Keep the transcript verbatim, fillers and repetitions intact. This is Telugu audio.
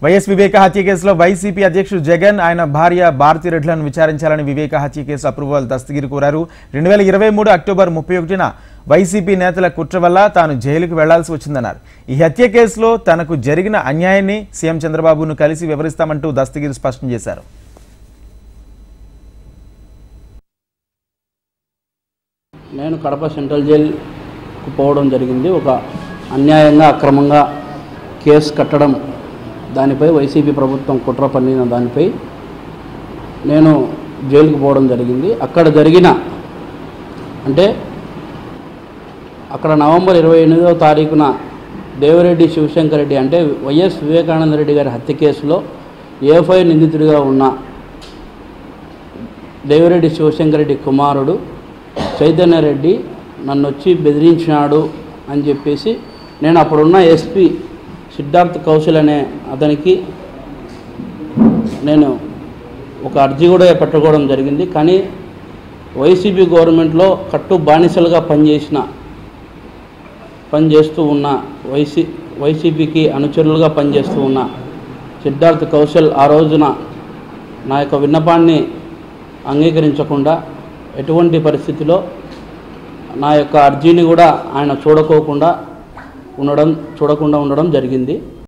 వైఎస్ వివేక హత్య కేసులో వైసీపీ అధ్యక్షుడు జగన్ ఆయన భార్య భారతి రెడ్డిలను విచారించాలని వివేక హత్య కేసు అప్రూవల్ దస్తగిరి కోరారు. రెండు వేల ఇరవై మూడు అక్టోబర్ ముప్పై ఒకటిన వైసీపీ నేతల కుట్ర వల్ల తాను జైలుకు వెళ్లాల్సి వచ్చిందన్నారు. ఈ హత్య కేసులో తనకు జరిగిన అన్యాయాన్ని సీఎం చంద్రబాబును కలిసి వివరిస్తామంటూ దస్తగిరి స్పష్టం చేశారు. నేను కడప సెంట్రల్ జైలుకు పోవడం జరిగింది. ఒక అన్యాయంగా అక్రమంగా కేసు కట్టడం, దానిపై వైసీపీ ప్రభుత్వం కుట్ర పన్నిన దానిపై నేను జైలుకు పోవడం జరిగింది. అక్కడ జరిగిన అంటే అక్కడ నవంబర్ ఇరవై ఎనిమిదవ తారీఖున దేవిరెడ్డి శివశంకర్ రెడ్డి అంటే వైఎస్ వివేకానంద రెడ్డి గారి హత్య కేసులో ఏఎఫ్ఐ నిందితుడిగా ఉన్న దేవిరెడ్డి శివశంకర్ రెడ్డి కుమారుడు చైతన్య రెడ్డి నన్ను వచ్చి బెదిరించినాడు అని చెప్పేసి నేను అప్పుడున్న ఎస్పీ సిద్ధార్థ్ కౌశల్ అనే అతనికి నేను ఒక అర్జీ కూడా పెట్టుకోవడం జరిగింది. కానీ వైసీపీ గవర్నమెంట్లో కట్టు బానిసలుగా పనిచేసిన పనిచేస్తూ ఉన్న వైసీ వైసీపీకి అనుచరులుగా పనిచేస్తూ ఉన్న సిద్ధార్థ్ కౌశల్ ఆ రోజున నా యొక్క విన్నపాన్ని అంగీకరించకుండా ఎటువంటి పరిస్థితిలో నా యొక్క అర్జీని కూడా ఆయన చూడకోకుండా ఉండడం చూడకుండా ఉండడం జరిగింది.